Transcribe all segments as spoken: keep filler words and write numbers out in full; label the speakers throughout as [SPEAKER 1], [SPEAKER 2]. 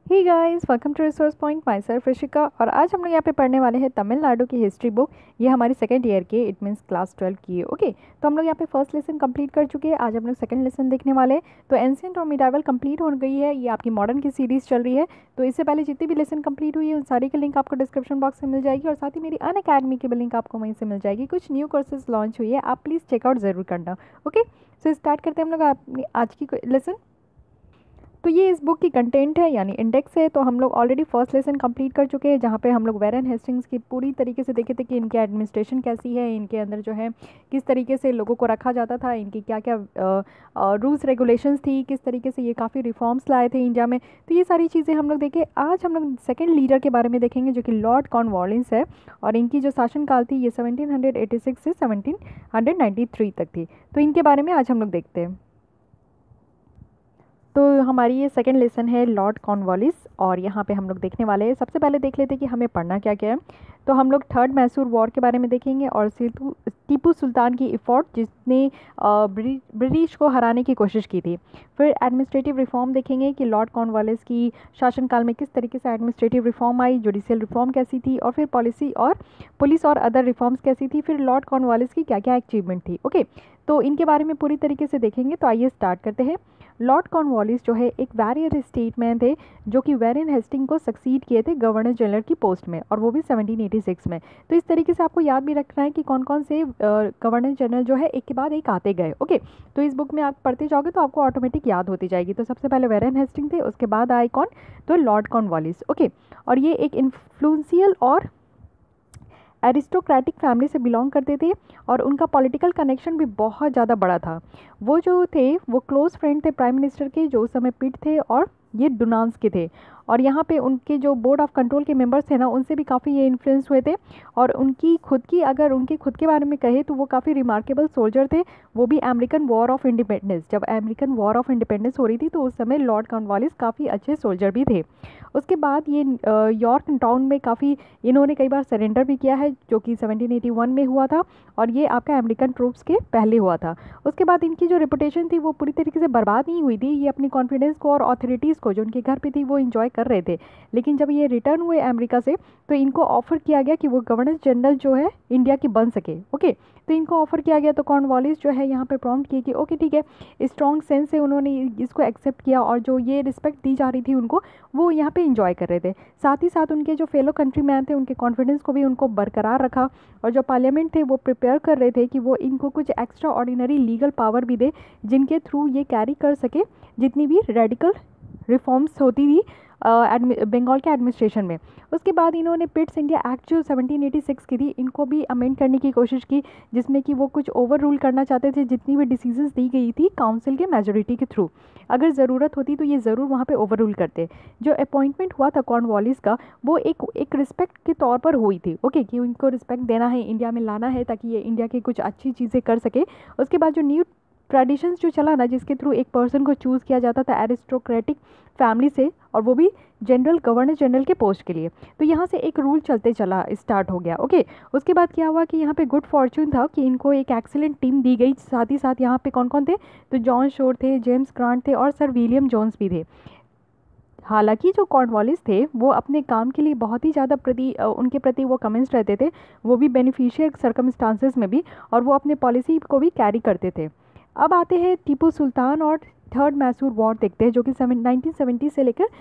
[SPEAKER 1] Hey guys, welcome to resource point. Myself Rishika. और आज हम लोग यहाँ पे पढ़ने वाले हैं तमिलनाडु की हिस्ट्री बुक। ये हमारी सेकंड ईयर की, इट मीन्स क्लास ट्वेल्व की है। ओके, तो हम लोग यहाँ पे फर्स्ट लेसन कंप्लीट कर चुके हैं। आज हम लोग सेकंड लेसन देखने वाले हैं। तो एंशिएंट और मिडाइवल कंप्लीट हो गई है। ये आपकी मॉडर्न की सीरीज चल रही है। तो इससे पहले जितनी भी लेसन कंप्लीट हुई है उन सारी की लिंक आपको डिस्क्रिप्शन बॉक्स में मिल जाएगी, और साथ ही मेरी अन अकेडमी की भी लिंक आपको वहीं से मिल जाएगी। कुछ न्यू कोर्सेज लॉन्च हुई है, आप प्लीज़ चेकआउट ज़रूर करना। ओके, सो स्टार्ट करते हैं हम लोग अपनी आज की लेसन। तो ये इस बुक की कंटेंट है, यानी इंडेक्स है। तो हम लोग ऑलरेडी फर्स्ट लेसन कंप्लीट कर चुके हैं, जहाँ पे हम लोग वेरन हेस्टिंग्स की पूरी तरीके से देखे थे कि इनकी एडमिनिस्ट्रेशन कैसी है, इनके अंदर जो है किस तरीके से लोगों को रखा जाता था, इनकी क्या क्या रूल्स रेगुलेशंस थी, किस तरीके से ये काफ़ी रिफॉर्म्स लाए थे इंडिया में। तो ये सारी चीज़ें हम लोग देखे। आज हम लोग सेकेंड लीडर के बारे में देखेंगे, जो कि लॉर्ड कॉर्नवालिस है। और इनकी जो शासनकाल थी ये सेवनटीन एटी सिक्स से सेवनटीन नाइन्टी थ्री तक थी। तो इनके बारे में आज हम लोग देखते हैं। तो हमारी ये सेकंड लेसन है लॉर्ड कॉर्नवालिस, और यहाँ पे हम लोग देखने वाले हैं। सबसे पहले देख लेते हैं कि हमें पढ़ना क्या क्या है। तो हम लोग थर्ड मैसूर वॉर के बारे में देखेंगे, और टीपू टीपू सुल्तान की इफोर्ट जिसने ब्रिटिश को हराने की कोशिश की थी। फिर एडमिनिस्ट्रेटिव रिफॉर्म देखेंगे कि लॉर्ड कॉर्नवालिस की शासनकाल में किस तरीके से एडमिनिस्ट्रेटिव रिफॉर्म आई, जुडिशियल रिफॉर्म कैसी थी, और फिर पॉलिसी और पुलिस और अदर रिफॉर्म्स कैसी थी, फिर लॉर्ड कॉर्नवालिस की क्या क्या अचीवमेंट थी। ओके, तो इनके बारे में पूरी तरीके से देखेंगे। तो आइए स्टार्ट करते हैं। लॉर्ड कॉर्नवालिस जो है एक वॉरियर स्टेटमैन थे, जो कि वेरन हेस्टिंग को सक्सीड किए थे गवर्नर जनरल की पोस्ट में, और वो भी सेवनटीन एटी सिक्स में। तो इस तरीके से आपको याद भी रखना है कि कौन कौन से गवर्नर जनरल जो है एक के बाद एक आते गए। ओके, तो इस बुक में आप पढ़ते जाओगे तो आपको ऑटोमेटिक याद होती जाएगी। तो सबसे पहले वेरन हेस्टिंग थे, उसके बाद आए कौन, तो लॉर्ड कॉर्नवालिस। ओके, और ये एक इन्फ्लुएंशियल और एरिस्टोक्रेटिक फैमिली से बिलोंग करते थे, और उनका पॉलिटिकल कनेक्शन भी बहुत ज़्यादा बड़ा था। वो जो थे वो क्लोज फ्रेंड थे प्राइम मिनिस्टर के, जो उस समय पिट थे, और ये डुनान्स के थे। और यहाँ पे उनके जो बोर्ड ऑफ कंट्रोल के मेंबर्स थे ना, उनसे भी काफ़ी ये इन्फ्लुएंस हुए थे। और उनकी खुद की, अगर उनके खुद के बारे में कहे तो वो काफ़ी रिमार्केबल सोल्जर थे। वो भी अमेरिकन वॉर ऑफ इंडिपेंडेंस, जब अमेरिकन वॉर ऑफ इंडिपेंडेंस हो रही थी तो उस समय लॉर्ड कॉर्नवालिस काफ़ी अच्छे सोल्जर भी थे। उसके बाद ये यॉर्क टाउन में काफ़ी इन्होंने कई बार सरेंडर भी किया है, जो कि सेवनटीन एटी वन में हुआ था, और ये आपका अमेरिकन ट्रूप्स के पहले हुआ था। उसके बाद इनकी जो रेपुटेशन थी वो पूरी तरीके से बर्बाद नहीं हुई थी। ये अपनी कॉन्फिडेंस को और अथॉरिटीज़ को जो उनके घर पे थी वो इंजॉय कर रहे थे। लेकिन जब ये रिटर्न हुए अमेरिका से तो इनको ऑफर किया गया कि वो गवर्नर जनरल जो है इंडिया की बन सके। ओके, तो इनको ऑफर किया गया, तो कॉर्नवालिस जो है यहाँ पे प्रॉम्प्ट किए कि ओके ठीक है, स्ट्रॉन्ग सेंस से उन्होंने इसको एक्सेप्ट किया, और जो ये रिस्पेक्ट दी जा रही थी उनको, वो यहाँ पे इंजॉय कर रहे थे। साथ ही साथ उनके जो फेलो कंट्री मैन थे उनके कॉन्फिडेंस को भी उनको बरकरार रखा, और जो पार्लियामेंट थे वो प्रिपेयर कर रहे थे कि वो इनको कुछ एक्स्ट्रा ऑर्डिनरी लीगल पावर भी दे, जिनके थ्रू ये कैरी कर सके जितनी भी रेडिकल रिफॉर्म्स होती थी बंगाल के एडमिनिस्ट्रेशन में। उसके बाद इन्होंने पिट्स इंडिया एक्ट जो सेवनटीन एटी सिक्स की थी, इनको भी अमेंड करने की कोशिश की, जिसमें कि वो कुछ ओवर रूल करना चाहते थे जितनी भी डिसीजंस दी गई थी काउंसिल के मेजोरिटी के थ्रू। अगर ज़रूरत होती तो ये ज़रूर वहाँ पे ओवर रूल करते। जो अपॉइंटमेंट हुआ था कॉर्नवालिस का, वो एक एक रिस्पेक्ट के तौर पर हुई थी। ओके, कि उनको रिस्पेक्ट देना है, इंडिया में लाना है, ताकि ये इंडिया की कुछ अच्छी चीज़ें कर सके। उसके बाद जो न्यू ट्रेडिशंस जो चला ना, जिसके थ्रू एक पर्सन को चूज़ किया जाता था एरिस्टोक्रेटिक फैमिली से, और वो भी जनरल गवर्नर जनरल के पोस्ट के लिए, तो यहाँ से एक रूल चलते चला स्टार्ट हो गया। ओके, उसके बाद क्या हुआ कि यहाँ पे गुड फॉर्चून था कि इनको एक एक्सीलेंट टीम दी गई। साथ ही साथ यहाँ पे कौन कौन थे, तो जॉन शोर थे, जेम्स ग्रांट थे, और सर विलियम जोन्स भी थे। हालांकि जो कॉर्नवालिस थे वो अपने काम के लिए बहुत ही ज़्यादा प्रति उनके प्रति वो कमेंट्स रहते थे, वो भी बेनिफिशियल सर्कमस्टांसेस में भी, और वो अपने पॉलिसी को भी कैरी करते थे। अब आते हैं टीपू सुल्तान और थर्ड मैसूर वॉर देखते हैं, जो कि नाइनटीन सेवेंटी से लेकर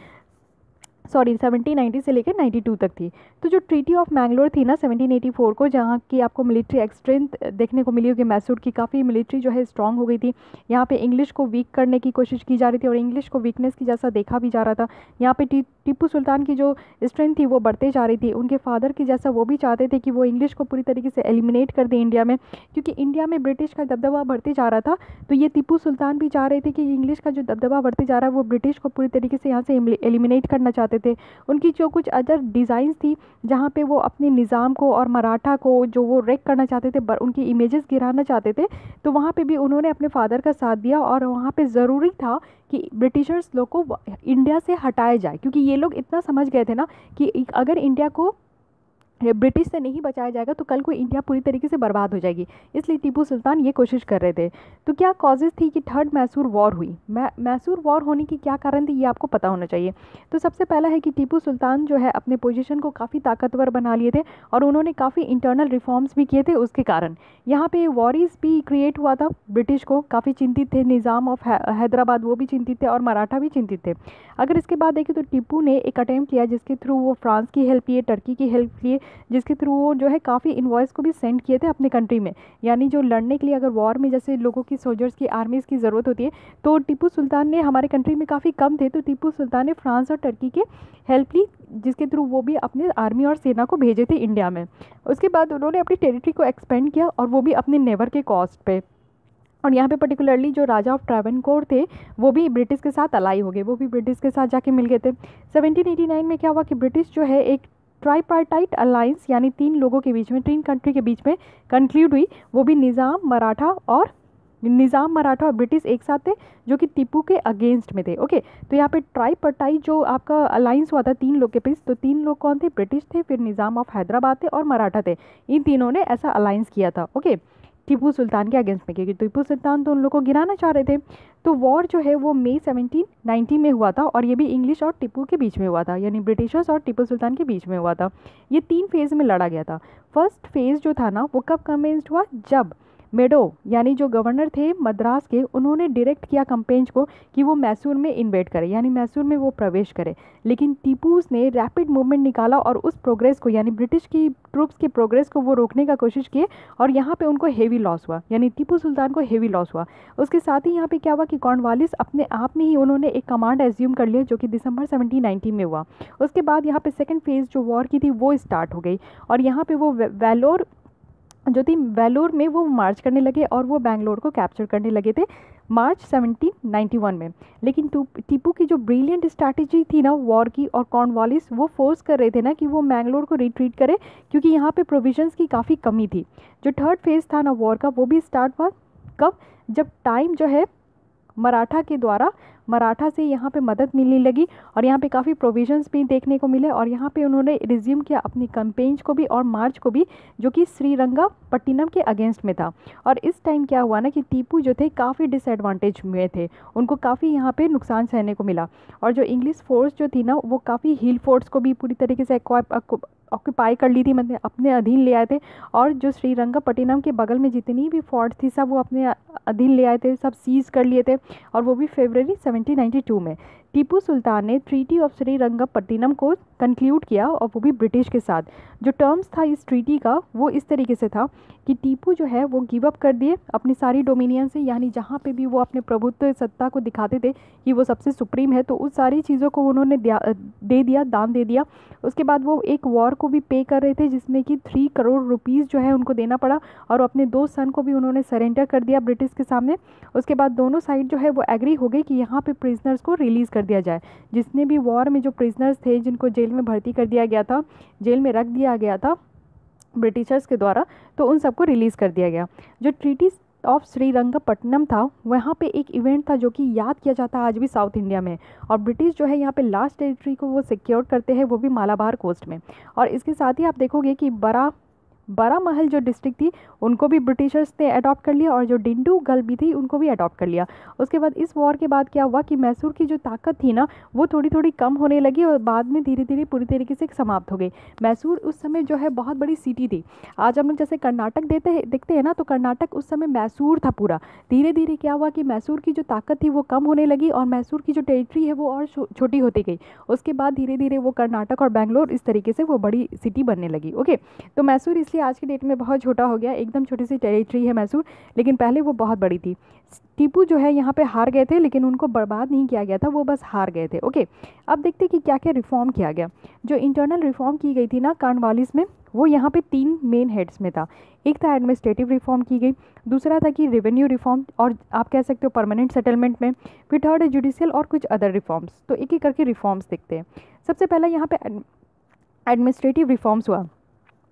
[SPEAKER 1] सॉरी सेवनटीन नाइंटी से लेकर नाइंटी टू तक थी। तो जो ट्रीटी ऑफ मैंगलोर थी ना सेवनटीन एटी फोर को, जहाँ की आपको मिलिट्री स्ट्रेंथ देखने को मिली होगी, मैसूर की काफ़ी मिलिट्री जो है स्ट्रांग हो गई थी। यहाँ पे इंग्लिश को वीक करने की कोशिश की जा रही थी, और इंग्लिश को वीकनेस की जैसा देखा भी जा रहा था। यहाँ पे टी, टीपू सुल्तान की जो स्ट्रेंथ थी वो बढ़ते जा रही थी। उनके फादर की जैसा वो भी चाहते थे कि वो इंग्लिश को पूरी तरीके से एलिमिनेट कर दें इंडिया में, क्योंकि इंडिया में ब्रिटिश का दबदबा बढ़ते जा रहा था। तो ये टीपू सुल्तान भी चाह रहे थे कि इंग्लिश का जो दबदबा बढ़ते जा रहा है वो ब्रिटिश को पूरी तरीके से यहाँ से एलिमिनेट करना चाहते थे। उनकी जो कुछ अदर डिज़ाइंस थी, जहाँ पे वो अपने निज़ाम को और मराठा को जो वो रेक करना चाहते थे, उनकी इमेजेस गिराना चाहते थे, तो वहाँ पे भी उन्होंने अपने फादर का साथ दिया। और वहाँ पे ज़रूरी था कि ब्रिटिशर्स लोग को इंडिया से हटाया जाए, क्योंकि ये लोग इतना समझ गए थे ना कि अगर इंडिया को ब्रिटिश से नहीं बचाया जाएगा तो कल को इंडिया पूरी तरीके से बर्बाद हो जाएगी। इसलिए टीपू सुल्तान ये कोशिश कर रहे थे। तो क्या कॉजेज़ थी कि थर्ड मैसूर वॉर हुई? मै मैसूर वॉर होने की क्या कारण थी, ये आपको पता होना चाहिए। तो सबसे पहला है कि टीपू सुल्तान जो है अपने पोजीशन को काफ़ी ताकतवर बना लिए थे और उन्होंने काफ़ी इंटरनल रिफॉर्म्स भी किए थे। उसके कारण यहाँ पे वॉरीज भी क्रिएट हुआ था, ब्रिटिश को काफ़ी चिंतित थे। निज़ाम ऑफ हैदराबाद वो भी चिंतित थे और मराठा भी चिंतित थे। अगर इसके बाद देखें तो टीपू ने एक अटैम्प्ट किया जिसके थ्रू वो फ्रांस की हेल्प लिए, टर्की की हेल्प लिए, जिसके थ्रू वो जो है काफ़ी इन्वॉइस को भी सेंड किए थे अपने कंट्री में। यानी जो लड़ने के लिए अगर वॉर में जैसे लोगों की, सोल्जर्स की, आर्मीज़ की ज़रूरत होती है तो टीपू सुल्तान ने, हमारे कंट्री में काफ़ी कम थे तो टीपू सुल्तान ने फ्रांस और टर्की के हेल्प ली, जिसके थ्रू वो भी अपने आर्मी और सेना को भेजे थे इंडिया में। उसके बाद उन्होंने अपनी टेरिटरी को एक्सपेंड किया और वो भी अपने नेवर के कॉस्ट पे। और यहाँ पे पर्टिकुलरली जो राजा ऑफ ट्रावनकोर थे वो भी ब्रिटिश के साथ अलाई हो गए, वो भी ब्रिटिश के साथ जाके मिल गए थे। सेवनटीन एटी नाइन में क्या हुआ कि ब्रिटिश जो है एक ट्राईपार्टाइट अलायंस यानी तीन लोगों के बीच में, तीन कंट्री के बीच में कंक्लूड हुई। वो भी निज़ाम, मराठा और निज़ाम मराठा और ब्रिटिश एक साथ थे जो कि टीपू के अगेंस्ट में थे। ओके, तो यहाँ पे ट्राईपार्टाइट जो आपका अलायंस हुआ था तीन लोग के बीच, तो तीन लोग कौन थे? ब्रिटिश थे, फिर निज़ाम ऑफ हैदराबाद थे और मराठा थे। इन तीनों ने ऐसा अलायंस किया था ओके टीपू सुल्तान के अगेंस्ट में, क्योंकि टीपू सुल्तान तो उन लोगों को गिराना चाह रहे थे। तो वॉर जो है वो मई सेवनटीन नाइंटी में हुआ था और ये भी इंग्लिश और टीपू के बीच में हुआ था, यानी ब्रिटिशर्स और टीपू सुल्तान के बीच में हुआ था। ये तीन फेज़ में लड़ा गया था। फर्स्ट फेज़ जो था ना वो कब कमेंस्ड हुआ? जब मेडो यानी जो गवर्नर थे मद्रास के, उन्होंने डायरेक्ट किया कंपेंज को कि वो मैसूर में इन्वेड करे, यानी मैसूर में वो प्रवेश करे। लेकिन टीपू ने रैपिड मूवमेंट निकाला और उस प्रोग्रेस को, यानी ब्रिटिश की ट्रूप्स की प्रोग्रेस को वो रोकने का कोशिश किए और यहाँ पे उनको हेवी लॉस हुआ, यानी टीपू सुल्तान को हेवी लॉस हुआ। उसके साथ ही यहाँ पे क्या हुआ कि कॉर्नवालिस अपने आप में ही उन्होंने एक कमांड एज्यूम कर लिया जो कि दिसंबर सेवनटीन नाइंटी में हुआ। उसके बाद यहाँ पे सेकेंड फेज़ जो वॉर की थी वो स्टार्ट हो गई और यहाँ पे वो वेलोर जो थी, वेलोर में वो मार्च करने लगे और वो बेंगलोर को कैप्चर करने लगे थे मार्च सेवनटीन नाइंटी वन में। लेकिन टीपू की जो ब्रिलियंट स्ट्रैटेजी थी ना वॉर की, और कॉर्नवालिस वो फोर्स कर रहे थे ना कि वो मैंगलोर को रिट्रीट करे क्योंकि यहाँ पे प्रोविजंस की काफ़ी कमी थी। जो थर्ड फेज़ था ना वॉर का वो भी स्टार्ट हुआ कब? जब टाइम जो है मराठा के द्वारा, मराठा से यहाँ पे मदद मिलने लगी और यहाँ पे काफ़ी प्रोविजंस भी देखने को मिले और यहाँ पे उन्होंने रिज्यूम किया अपनी कैंपेन्स को भी और मार्च को भी, जो कि श्रीरंगपट्टिनम के अगेंस्ट में था। और इस टाइम क्या हुआ ना कि टीपू जो थे काफ़ी डिसएडवांटेज में थे, उनको काफ़ी यहाँ पे नुकसान सहने को मिला। और जो इंग्लिश फोर्स जो थी ना वो काफ़ी हिल फोर्स को भी पूरी तरीके से ऑक्यूपाई कर ली थी, मतलब अपने अधीन ले आए थे। और जो श्रीरंगपट्टिनम के बगल में जितनी भी फोर्ट थी सब वो अपने अधीन ले आए थे, सब सीज कर लिए थे। और वो भी फरवरी सेवनटीन नाइंटी टू में टीपू सुल्तान ने ट्रीटी ऑफ श्रीरंगपट्टिनम को कंक्लूड किया और वो भी ब्रिटिश के साथ। जो टर्म्स था इस ट्रीटी का वो इस तरीके से था कि टीपू जो है वो गिव अप कर दिए अपनी सारी डोमिनियन से, यानी जहाँ पे भी वो अपने प्रभुत्व सत्ता को दिखाते थे कि वो सबसे सुप्रीम है, तो उस सारी चीज़ों को उन्होंने दे दिया, दान दे दिया। उसके बाद वो एक वॉर को भी पे कर रहे थे जिसमें कि थ्री करोड़ रुपीज़ जो है उनको देना पड़ा और अपने दो सन को भी उन्होंने सरेंडर कर दिया ब्रिटिश के सामने। उसके बाद दोनों साइड जो है वो एग्री हो गई कि यहाँ पे प्रिजनर्स को रिलीज़ कर दिया जाए। जितने भी वॉर में जो प्रिजनर्स थे जिनको जेल में भर्ती कर दिया गया था, जेल में रख दिया गया था ब्रिटिशर्स के द्वारा, तो उन सबको रिलीज़ कर दिया गया। जो ट्रीटी ऑफ श्रीरंगपट्टनम था वहाँ पे एक इवेंट था जो कि याद किया जाता है आज भी साउथ इंडिया में। और ब्रिटिश जो है यहाँ पे लास्ट टेरिटरी को वो सिक्योर करते हैं, वो भी मालाबार कोस्ट में। और इसके साथ ही आप देखोगे कि बड़ा बारामहल जो डिस्ट्रिक्ट थी उनको भी ब्रिटिशर्स ने अडॉप्ट कर लिया और जो डिंडूगल भी थी उनको भी अडॉप्ट कर लिया। उसके बाद इस वॉर के बाद क्या हुआ कि मैसूर की जो ताकत थी ना वो थोड़ी थोड़ी कम होने लगी और बाद में धीरे धीरे पूरी तरीके से समाप्त हो गई। मैसूर उस समय जो है बहुत बड़ी सिटी थी। आज हम लोग जैसे कर्नाटक देते हैं देखते हैं ना, तो कर्नाटक उस समय मैसूर था पूरा। धीरे धीरे क्या हुआ कि मैसूर की जो ताकत थी वो कम होने लगी और मैसूर की जो टेरिटरी है वो और छोटी होती गई। उसके बाद धीरे धीरे वो कर्नाटक और बेंगलोर इस तरीके से वो बड़ी सिटी बनने लगी। ओके, तो मैसूर इसलिए आज की डेट में बहुत छोटा हो गया, एकदम छोटी सी टेरिटरी है मैसूर, लेकिन पहले वो बहुत बड़ी थी। टीपू जो है यहाँ पे हार गए थे लेकिन उनको बर्बाद नहीं किया गया था, वो बस हार गए थे। ओके, अब देखते हैं कि क्या क्या रिफॉर्म किया गया। जो इंटरनल रिफॉर्म की गई थी ना कॉर्नवालिस में, वो यहाँ पे तीन मेन हेड्स में था। एक था एडमिनिस्ट्रेटिव रिफॉर्म की गई, दूसरा था कि रेवेन्यू रिफॉर्म और आप कह सकते हो परमानेंट सेटलमेंट में, फिर थर्ड है जुडिशियल और कुछ अदर रिफॉर्म्स। तो एक एक करके रिफॉर्म्स देखते हैं। सबसे पहला यहाँ पे एडमिनिस्ट्रेटिव रिफॉर्म्स हुआ।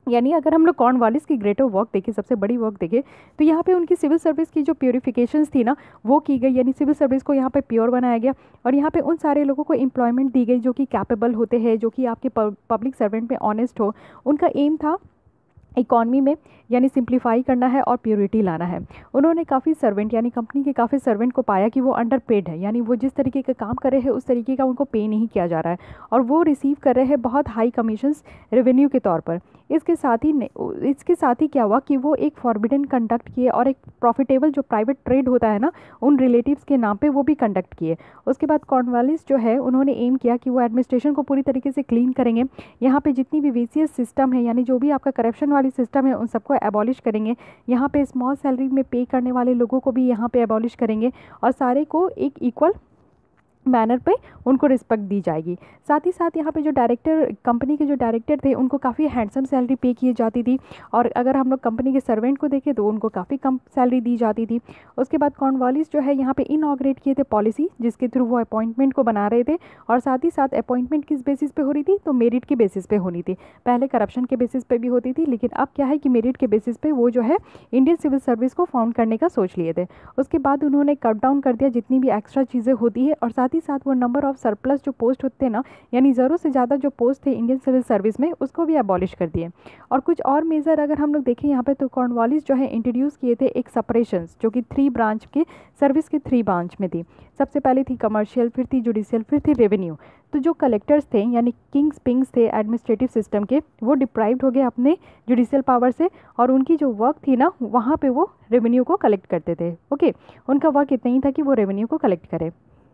[SPEAKER 1] यानी अगर हम लोग कॉर्नवालिस की ग्रेटर वर्क देखें, सबसे बड़ी वर्क देखें, तो यहाँ पे उनकी सिविल सर्विस की जो प्योरीफिकेशंस थी ना वो की गई, यानी सिविल सर्विस को यहाँ पे प्योर बनाया गया और यहाँ पे उन सारे लोगों को एम्प्लॉयमेंट दी गई जो कि कैपेबल होते हैं, जो कि आपके पब्लिक सर्वेंट में ऑनेस्ट हो। उनका एम था इकॉनमी में यानी सिंप्लीफाई करना है और प्योरिटी लाना है। उन्होंने काफ़ी सर्वेंट यानी कंपनी के काफ़ी सर्वेंट को पाया कि वो अंडर पेड है, यानी वो जिस तरीके का काम कर रहे हैं उस तरीके का उनको पे नहीं किया जा रहा है और वो रिसीव कर रहे हैं बहुत हाई कमीशंस रेवेन्यू के तौर पर। इसके साथ ही इसके साथ ही क्या हुआ कि वो एक फॉरबिडन कंडक्ट किए और एक प्रॉफिटेबल जो प्राइवेट ट्रेड होता है ना उन रिलेटिव्स के नाम पे वो भी कंडक्ट किए। उसके बाद कॉर्नवालिस जो है उन्होंने एम किया कि वो एडमिनिस्ट्रेशन को पूरी तरीके से क्लीन करेंगे। यहाँ पे जितनी भी वीसीएस सिस्टम है यानी जो भी आपका करप्शन वाली सिस्टम है उन सबको एबॉलिश करेंगे। यहाँ पे स्मॉल सैलरी में पे करने वाले लोगों को भी यहाँ पे एबॉलिश करेंगे और सारे को एक इक्वल मैनर पे उनको रिस्पेक्ट दी जाएगी। साथ ही साथ यहाँ पे जो डायरेक्टर कंपनी के जो डायरेक्टर थे उनको काफ़ी हैंडसम सैलरी पे की जाती थी और अगर हम लोग कंपनी के सर्वेंट को देखें तो उनको काफ़ी कम सैलरी दी जाती थी। उसके बाद कॉर्नवालिस जो है यहाँ पे इनऑग्रेट किए थे पॉलिसी जिसके थ्रू वो अपॉइंटमेंट को बना रहे थे और साथ ही साथ अपॉइंटमेंट किस बेसिस पे हो रही थी, तो मेरिट के बेसिस पे होनी थी। पहले करप्शन के बेसिस पे भी होती थी लेकिन अब क्या है कि मेरिट के बेसिस पे वो जो है इंडियन सिविल सर्विस को फाउंड करने का सोच लिए थे। उसके बाद उन्होंने कट डाउन कर दिया जितनी भी एक्स्ट्रा चीज़ें होती है और साथ ही साथ वो नंबर ऑफ सरप्लस जो पोस्ट होते हैं ना यानी ज़रूरत से ज़्यादा जो पोस्ट थे इंडियन सिविल सर्विस में उसको भी एबॉलिश कर दिए। और कुछ और मेजर अगर हम लोग देखें यहाँ पे तो कॉर्नवालिस जो है इंट्रोड्यूस किए थे एक सेपरेशंस जो कि थ्री ब्रांच के सर्विस के थ्री ब्रांच में थी। सबसे पहले थी कमर्शियल, फिर थी जुडिशियल, फिर थी रेवेन्यू। तो जो कलेक्टर्स थे यानी किंग्स पिंग्स थे एडमिनिस्ट्रेटिव सिस्टम के, वो डिप्राइव्ड हो गए अपने जुडिशियल पावर से और उनकी जो वर्क थी ना वहाँ पे वो रेवेन्यू को कलेक्ट करते थे। ओके, उनका वर्क इतना ही था कि वो रेवेन्यू को कलेक्ट करे।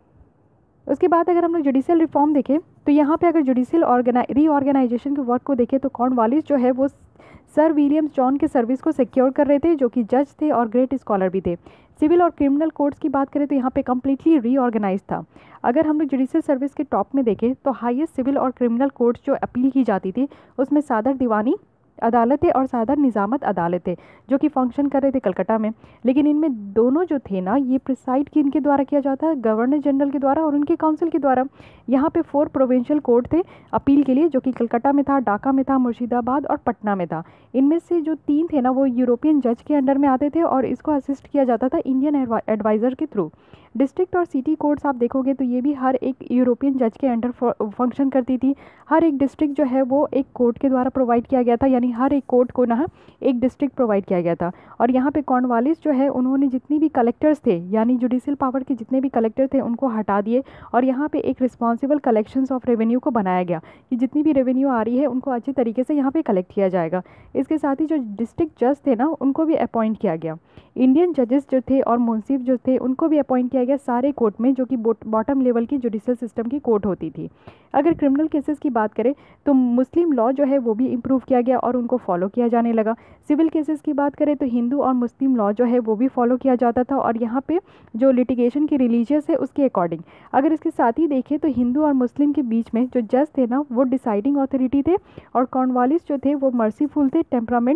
[SPEAKER 1] उसके बाद अगर हम लोग जुडिशियल रिफॉर्म देखें तो यहाँ पे अगर जुडिशियल ऑर्गेनाइ रीऑर्गेनाइजेशन के वर्क को देखें तो कॉर्नवालिस जो है वो सर विलियम्स जॉन के सर्विस को सिक्योर कर रहे थे जो कि जज थे और ग्रेट स्कॉलर भी थे। सिविल और क्रिमिनल कोर्ट्स की बात करें तो यहाँ पे कम्प्लीटली रीऑर्गेनाइज था। अगर हम लोग जुडिशियल सर्विस के टॉप में देखें तो हाईएस्ट सिविल और क्रिमिनल कोर्ट्स जो अपील की जाती थी उसमें सादर दीवानी अदालतें और सादर निजामत अदालतें जो कि फंक्शन कर रहे थे कलकत्ता में। लेकिन इनमें दोनों जो थे ना ये प्रिसाइड किन के द्वारा किया जाता है, गवर्नर जनरल के द्वारा और उनके काउंसिल के द्वारा। यहाँ पे फोर प्रोविंशियल कोर्ट थे अपील के लिए जो कि कलकत्ता में था, ढाका में था, मुर्शिदाबाद और पटना में था। इनमें से जो तीन थे ना वो यूरोपियन जज के अंडर में आते थे और इसको असिस्ट किया जाता था इंडियन एडवाइज़र के थ्रू। डिस्ट्रिक्ट और सिटी कोर्ट्स आप देखोगे तो ये भी हर एक यूरोपियन जज के अंडर फंक्शन करती थी। हर एक डिस्ट्रिक्ट जो है वो एक कोर्ट के द्वारा प्रोवाइड किया गया था, यानी हर एक कोर्ट को ना एक डिस्ट्रिक्ट प्रोवाइड किया गया था। और यहाँ पे कॉर्नवालिस जो है उन्होंने जितनी भी कलेक्टर्स थे यानी जुडिशियल पावर के जितने भी कलेक्टर थे उनको हटा दिए और यहाँ पे एक रिस्पॉन्सिबल कलेक्शंस ऑफ रेवेन्यू को बनाया गया कि जितनी भी रेवेन्यू आ रही है उनको अच्छे तरीके से यहाँ पे कलेक्ट किया जाएगा। इसके साथ ही जो डिस्ट्रिक्ट जज थे ना उनको भी अपॉइंट किया गया। इंडियन जजेस जो थे और मुंसिफ जो थे उनको भी अपॉइंट किया गया सारे कोर्ट में जो कि बॉटम लेवल की जुडिशियल सिस्टम की कोर्ट होती थी। अगर क्रिमिनल केसेस की बात करें तो मुस्लिम लॉ जो है वो भी इम्प्रूव किया गया और उनको फॉलो किया जाने लगा। सिविल केसेस की बात करें तो हिंदू और मुस्लिम लॉ जो है वो भी फॉलो किया जाता था और यहाँ पे जो लिटिगेशन की रिलीजियस है उसके अकॉर्डिंग। अगर इसके साथ ही देखें तो हिंदू और मुस्लिम के बीच में जो जज थे ना वो डिसाइडिंग अथॉरिटी थे और कॉर्नवालिस जो थे वो मर्सीफुल थे टेम्परामेंट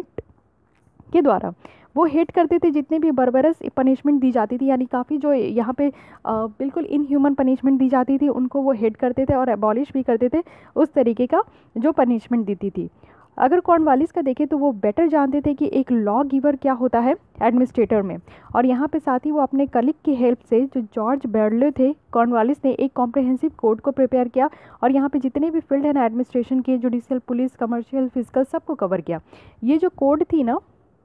[SPEAKER 1] के द्वारा। वो हेट करते थे जितने भी बर्बरस पनिशमेंट दी जाती थी, यानी काफ़ी जो यहाँ पे आ, बिल्कुल इनह्यूमन पनिशमेंट दी जाती थी उनको वो हेट करते थे और एबॉलिश भी करते थे उस तरीके का जो पनिशमेंट देती थी। अगर कॉर्नवालिस का देखें तो वो बेटर जानते थे कि एक लॉ गिवर क्या होता है एडमिनिस्ट्रेटर में, और यहाँ पे साथ ही वो अपने कलीग की हेल्प से जो जॉर्ज बेरले थे कॉर्नवालिस ने एक कॉम्प्रिहेंसिव कोड को प्रिपेयर किया और यहाँ पे जितने भी फील्ड एंड एडमिनिस्ट्रेशन के जुडिशियल, पुलिस, कमर्शियल, फिजिकल सबको कवर किया। ये जो कोड थी ना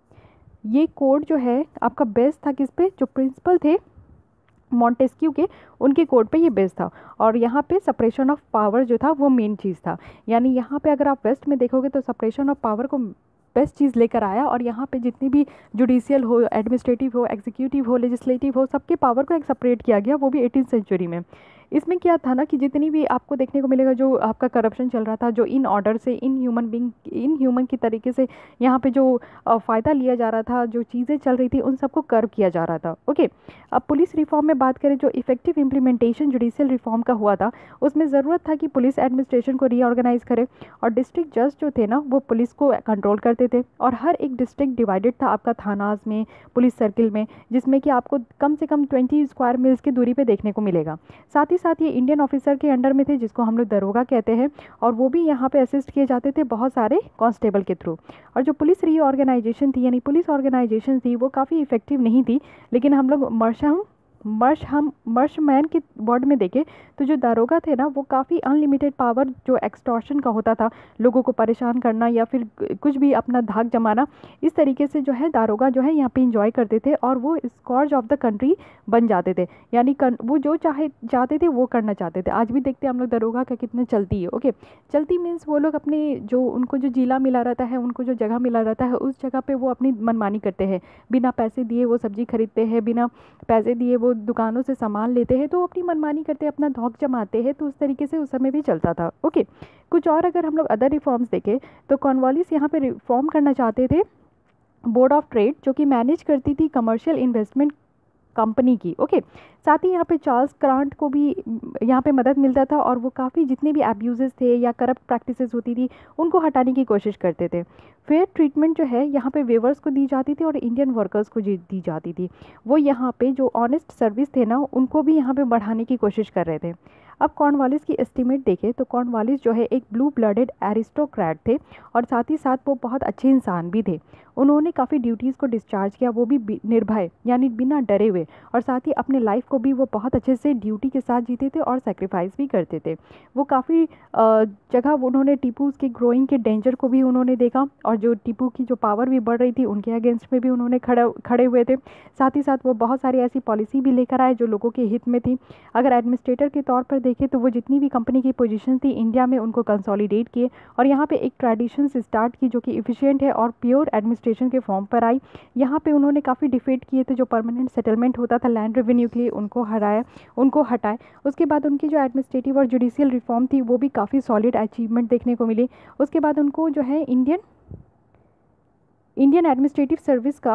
[SPEAKER 1] ये कोड जो है आपका बेस था किस पे, जो प्रिंसिपल थे मॉन्टेस्क्यू के उनके कोड पे ये बेस था और यहाँ पे सेपरेशन ऑफ पावर जो था वो मेन चीज़ था। यानी यहाँ पे अगर आप वेस्ट में देखोगे तो सेपरेशन ऑफ पावर को बेस्ट चीज़ लेकर आया और यहाँ पे जितनी भी जुडिशियल हो, एडमिनिस्ट्रेटिव हो, एग्जीक्यूटिव हो, लेजिस्लेटिव हो, सबके पावर को एक सेपरेट किया गया, वो भी एटीन सेंचुरी में। इसमें क्या था ना कि जितनी भी आपको देखने को मिलेगा जो आपका करप्शन चल रहा था, जो इन ऑर्डर से in human being in human की तरीके से यहाँ पे जो फ़ायदा लिया जा रहा था, जो चीज़ें चल रही थी उन सबको कर्व किया जा रहा था। ओके, अब पुलिस रिफॉर्म में बात करें, जो इफेक्टिव इम्प्लीमेंटेशन जुडिशियल रिफॉर्म का हुआ था उसमें ज़रूरत था कि पुलिस एडमिनिस्ट्रेशन को रीऑर्गेनाइज करे और डिस्ट्रिक्ट जज जो थे ना वो पुलिस को कंट्रोल करते थे और हर एक डिस्ट्रिक्ट डिवाइडेड था आपका थानाज में, पुलिस सर्किल में, जिसमें कि आपको कम से कम ट्वेंटी स्क्वायर मील्स की दूरी पर देखने को मिलेगा। साथ ही साथ ये इंडियन ऑफिसर के अंडर में थे जिसको हम लोग दरोगा कहते हैं, और वो भी यहाँ पे असिस्ट किए जाते थे बहुत सारे कांस्टेबल के थ्रू। और जो पुलिस रीऑर्गेनाइजेशन थी यानी पुलिस ऑर्गेनाइजेशन थी वो काफ़ी इफेक्टिव नहीं थी, लेकिन हम लोग मर्शम मर्श हम मर्शमैन के वर्ड में देखें तो जो दारोगा थे ना वो काफ़ी अनलिमिटेड पावर जो एक्सटॉर्शन का होता था, लोगों को परेशान करना या फिर कुछ भी अपना धाक जमाना, इस तरीके से जो है दारोगा जो है यहाँ पे इंजॉय करते थे और वो स्कॉर्ज ऑफ द कंट्री बन जाते थे। यानी वो जो चाहे चाहते थे वो करना चाहते थे। आज भी देखते हैं हम लोग दारोगा का कितने चलती है। ओके, चलती मीन्स वो लोग अपने जो उनको जो जिला मिला रहता है, उनको जो जगह मिला रहता है उस जगह पर वो अपनी मनमानी करते हैं, बिना पैसे दिए वो सब्जी खरीदते हैं, बिना पैसे दिए वो दुकानों से सामान लेते हैं, तो अपनी मनमानी करते हैं, अपना धौक जमाते हैं। तो उस तरीके से उस समय भी चलता था। ओके, कुछ और अगर हम लोग अदर रिफॉर्म्स देखें तो कॉर्नवालिस यहाँ पे रिफॉर्म करना चाहते थे बोर्ड ऑफ ट्रेड, जो कि मैनेज करती थी कमर्शियल इन्वेस्टमेंट कंपनी की। ओके, साथ ही यहाँ पे चार्ल्स क्रांट को भी यहाँ पे मदद मिलता था और वो काफ़ी जितने भी एब्यूजेस थे या करप्ट प्रैक्टिसेस होती थी उनको हटाने की कोशिश करते थे। फेयर ट्रीटमेंट जो है यहाँ पे वेवर्स को दी जाती थी और इंडियन वर्कर्स को दी जाती थी। वो यहाँ पे जो ऑनेस्ट सर्विस थे ना उनको भी यहाँ पे बढ़ाने की कोशिश कर रहे थे। अब कॉर्नवालिस की एस्टीमेट देखें तो कॉर्नवालिस जो है एक ब्लू ब्लडेड एरिस्टोक्रेट थे और साथ ही साथ वो बहुत अच्छे इंसान भी थे। उन्होंने काफ़ी ड्यूटीज़ को डिस्चार्ज किया, वो भी निर्भय यानी बिना डरे हुए, और साथ ही अपने लाइफ को भी वो बहुत अच्छे से ड्यूटी के साथ जीते थे और सेक्रीफाइस भी करते थे। वो काफ़ी जगह उन्होंने टीपू के ग्रोइंग के डेंजर को भी उन्होंने देखा और जो टीपू की जो पावर भी बढ़ रही थी उनके अगेंस्ट में भी उन्होंने खड़े खड़े हुए थे। साथ ही साथ वो बहुत सारी ऐसी पॉलिसी भी लेकर आए जो लोगों के हित में थी। अगर एडमिनिस्ट्रेटर के तौर पर देखें तो वो जितनी भी कंपनी की पोजीशन थी इंडिया में उनको कंसोलिडेट किए और यहाँ पे एक ट्रेडिशन स्टार्ट की जो कि इफिशिएंट है और प्योर एडमिनिस्ट्रेशन के फॉर्म पर आई। यहाँ पे उन्होंने काफ़ी डिफेट किए थे, जो परमानेंट सेटलमेंट होता था लैंड रेवेन्यू के लिए उनको हराया उनको हटाए। उसके बाद उनकी जो एडमिनिस्ट्रेटिव और जुडिशियल रिफॉर्म थी वो भी काफ़ी सॉलिड अचीवमेंट देखने को मिली। उसके बाद उनको जो है इंडियन इंडियन एडमिनिस्ट्रेटिव सर्विस का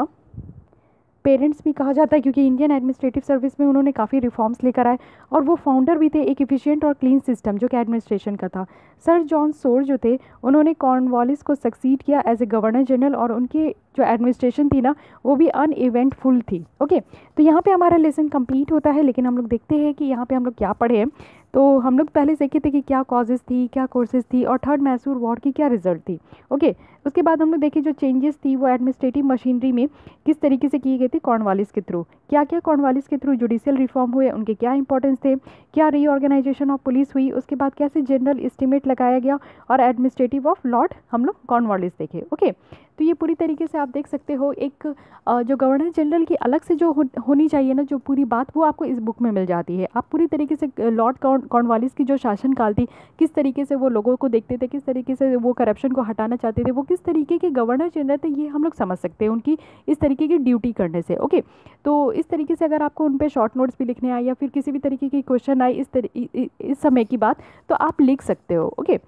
[SPEAKER 1] पेरेंट्स भी कहा जाता है, क्योंकि इंडियन एडमिनिस्ट्रेटिव सर्विस में उन्होंने काफ़ी रिफॉर्म्स लेकर आए और वो फाउंडर भी थे एक इफिशिएंट और क्लीन सिस्टम जो कि एडमिनिस्ट्रेशन का था। सर जॉन सोर जो थे उन्होंने कॉर्नवालिस को सक्सीड किया एज ए गवर्नर जनरल और उनकी जो एडमिनिस्ट्रेशन थी ना वो भी अनइवेंटफुल थी। ओके, तो यहाँ पे हमारा लेसन कंप्लीट होता है, लेकिन हम लोग देखते हैं कि यहाँ पे हम लोग क्या पढ़े हैं। तो हम लोग पहले देखे थे कि क्या कॉजेज़ थी, क्या कोर्सेज थी और थर्ड मैसूर वॉर की क्या रिजल्ट थी। ओके, उसके बाद हम लोग देखे जो चेंजेस थी वो एडमिनिस्ट्रेटिव मशीनरी में किस तरीके से की गई थी कॉर्नवालिस के थ्रू, क्या क्या कॉर्नवालिस के थ्रू जुडिशियल रिफॉर्म हुए, उनके क्या इंपॉर्टेंस थे, क्या रीऑर्गेनाइजेशन ऑफ पुलिस हुई, उसके बाद कैसे जनरल एस्टीमेट लगाया गया और एडमिनिस्ट्रेटिव ऑफ लॉर्ड हम लोग कॉर्नवालिस देखे। ओके, तो ये पूरी तरीके से आप देख सकते हो एक जो गवर्नर जनरल की अलग से जो हो, होनी चाहिए ना जो पूरी बात वो आपको इस बुक में मिल जाती है। आप पूरी तरीके से लॉर्ड कॉर्नवालिस की जो शासनकाल थी, किस तरीके से वो लोगों को देखते थे, किस तरीके से वो करप्शन को हटाना चाहते थे, वो किस तरीके के गवर्नर जनरल थे, ये हम लोग समझ सकते हैं उनकी इस तरीके की ड्यूटी करने से। ओके, तो इस तरीके से अगर आपको उन पर शॉर्ट नोट्स भी लिखने आए या फिर किसी भी तरीके की क्वेश्चन आए इस तरी इस समय की बात तो आप लिख सकते हो। ओके,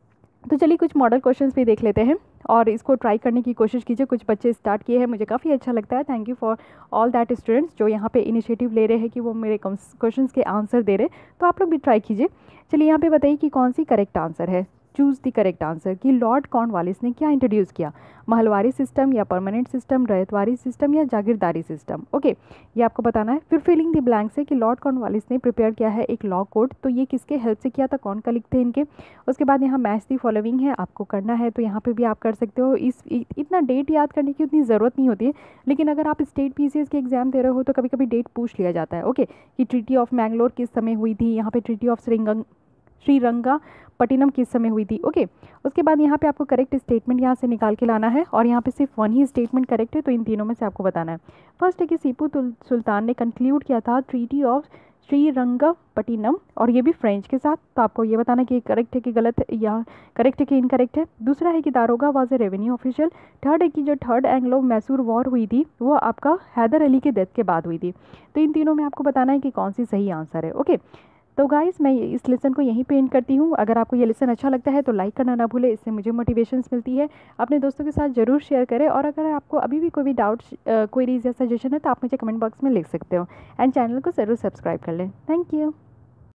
[SPEAKER 1] तो चलिए कुछ मॉडल क्वेश्चंस भी देख लेते हैं और इसको ट्राई करने की कोशिश कीजिए। कुछ बच्चे स्टार्ट किए हैं, मुझे काफ़ी अच्छा लगता है। Thank you for all that students जो यहाँ पे इनिशिएटिव ले रहे हैं कि वो मेरे क्वेश्चंस के आंसर दे रहे, तो आप लोग भी ट्राई कीजिए। चलिए यहाँ पे बताइए कि कौन सी करेक्ट आंसर है। चूज़ द करेक्ट आंसर कि लॉर्ड कॉर्नवालिस ने क्या इंट्रोड्यूस किया, महलवारी सिस्टम या परमानेंट सिस्टम, रैयतवारी सिस्टम या जागीरदारी सिस्टम। ओके, ये आपको बताना है। फिर फिलिंग द ब्लैंक्स है कि लॉर्ड कॉर्नवालिस ने प्रिपेयर किया है एक लॉ कोड, तो ये किसके हेल्प से किया था, कौन का लिखते हैं इनके। उसके बाद यहाँ मैच दी फॉलोइंग है, आपको करना है तो यहाँ पे भी आप कर सकते हो। इस इतना डेट याद करने की उतनी ज़रूरत नहीं होती है, लेकिन अगर आप स्टेट पीसीएस के एग्जाम दे रहे हो तो कभी कभी डेट पूछ लिया जाता है। ओके, कि ट्रीटी ऑफ मैंगलोर किस समय हुई थी, यहाँ पे ट्रीटी ऑफ श्रीरंग श्रीरंगापट्टिनम किस समय हुई थी। ओके, उसके बाद यहाँ पे आपको करेक्ट स्टेटमेंट यहाँ से निकाल के लाना है और यहाँ पे सिर्फ वन ही स्टेटमेंट करेक्ट है, तो इन तीनों में से आपको बताना है। फर्स्ट है कि टीपू सुल्तान ने कंक्लूड किया था ट्रीटी ऑफ श्रीरंगापट्टिनम और ये भी फ्रेंच के साथ, तो आपको ये बताना कि करेक्ट है कि गलत है या करेक्ट है कि इनकरेक्ट है। दूसरा है कि daroga was a revenue official. Third है कि जो थर्ड एंग्लो मैसूर वॉर हुई थी वो आपका हैदर अली के डेथ के बाद हुई थी। तो इन तीनों में आपको बताना है कि कौन सी सही आंसर है। ओके, तो गाइस मैं इस लेसन को यहीं पे एंड करती हूँ। अगर आपको ये लेसन अच्छा लगता है तो लाइक करना ना भूले, इससे मुझे मोटिवेशंस मिलती है। अपने दोस्तों के साथ ज़रूर शेयर करें और अगर आपको अभी भी कोई भी डाउट्स, क्वेरीज या सजेशन है तो आप मुझे कमेंट बॉक्स में लिख सकते हो एंड चैनल को ज़रूर सब्सक्राइब कर लें। Thank you.